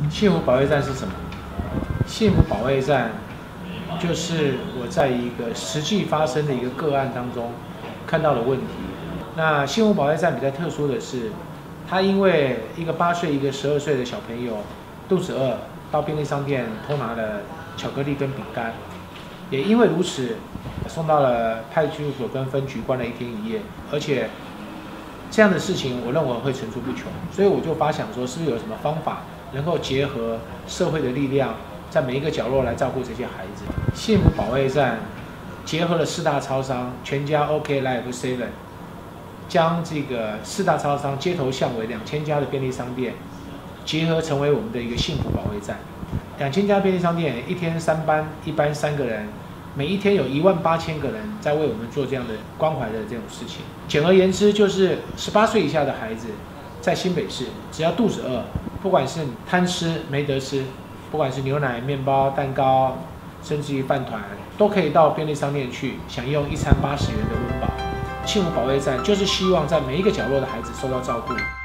幸福保卫战是什么？幸福保卫战就是我在一个实际发生的一个个案当中看到的问题。那幸福保卫战比较特殊的是，他因为一个8岁、一个12岁的小朋友肚子饿，到便利商店偷拿了巧克力跟饼干，也因为如此，送到了派出所跟分局关了1天1夜，而且这样的事情我认为会层出不穷，所以我就发想说，是不是有什么方法能够结合社会的力量，在每一个角落来照顾这些孩子？幸福保卫战结合了4大超商、全家、OK、Life、Seven， 将这个4大超商街头巷尾2000家的便利商店结合成为我们的一个幸福保卫战。2000家便利商店1天3班，一班3个人。每一天有18000个人在为我们做这样的关怀的这种事情。简而言之，就是18岁以下的孩子，在新北市，只要肚子饿，不管是贪吃没得吃，不管是牛奶、面包、蛋糕，甚至于饭团，都可以到便利商店去享用1餐80元的温饱。幸福保卫战就是希望在每一个角落的孩子受到照顾。